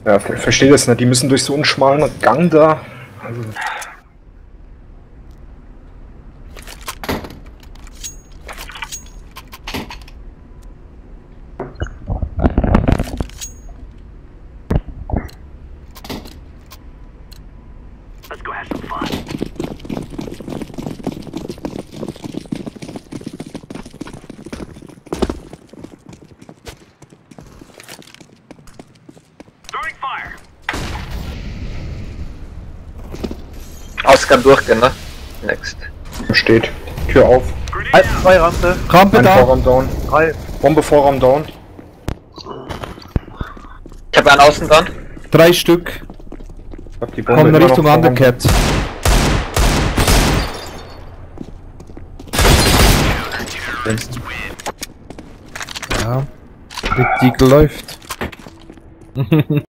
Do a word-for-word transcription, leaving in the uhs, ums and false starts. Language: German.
Ja, ich verstehe das nicht. Die müssen durch so einen schmalen Gang da. Also Let's go have some fun. Throwing fire. Ausgang durchgehen, ne? Next. steht. Tür auf. Grenade Halt, out. zwei Rampe. Rampe Ein da. Vorraum down. Drei. Bombe Vorraum down. Ich habe einen außen dran. Drei Stück. Ich hab die Bombe Kommen immer noch Richtung Vorraum. Undercat. Ja. Der Tiegel läuft.